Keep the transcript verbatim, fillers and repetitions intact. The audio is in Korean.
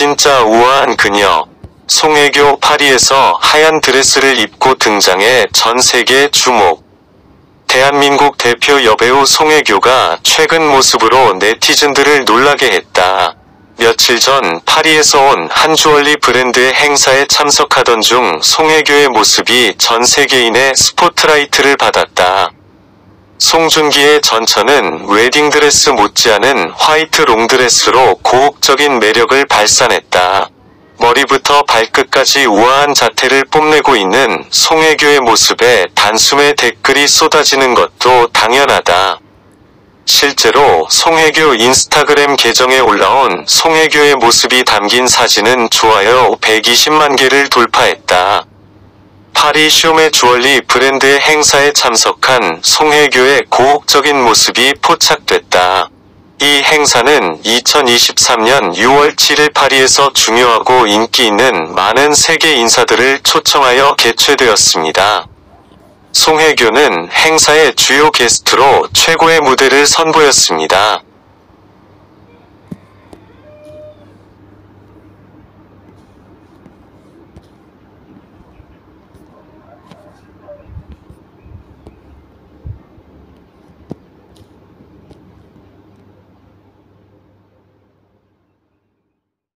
진짜 우아한 그녀. 송혜교 파리에서 하얀 드레스를 입고 등장해 전 세계 주목. 대한민국 대표 여배우 송혜교가 최근 모습으로 네티즌들을 놀라게 했다. 며칠 전 파리에서 온 한 주얼리 브랜드의 행사에 참석하던 중 송혜교의 모습이 전 세계인의 스포트라이트를 받았다. 송중기의 전처는 웨딩드레스 못지않은 화이트 롱드레스로 고혹적인 매력을 발산했다. 머리부터 발끝까지 우아한 자태를 뽐내고 있는 송혜교의 모습에 단숨에 댓글이 쏟아지는 것도 당연하다. 실제로 송혜교 인스타그램 계정에 올라온 송혜교의 모습이 담긴 사진은 좋아요 백이십만 개를 돌파했다. 파리 쇼메 주얼리 브랜드의 행사에 참석한 송혜교의 고혹적인 모습이 포착됐다. 이 행사는 이천이십삼 년 유월 칠일 파리에서 중요하고 인기 있는 많은 세계 인사들을 초청하여 개최되었습니다. 송혜교는 행사의 주요 게스트로 최고의 무대를 선보였습니다.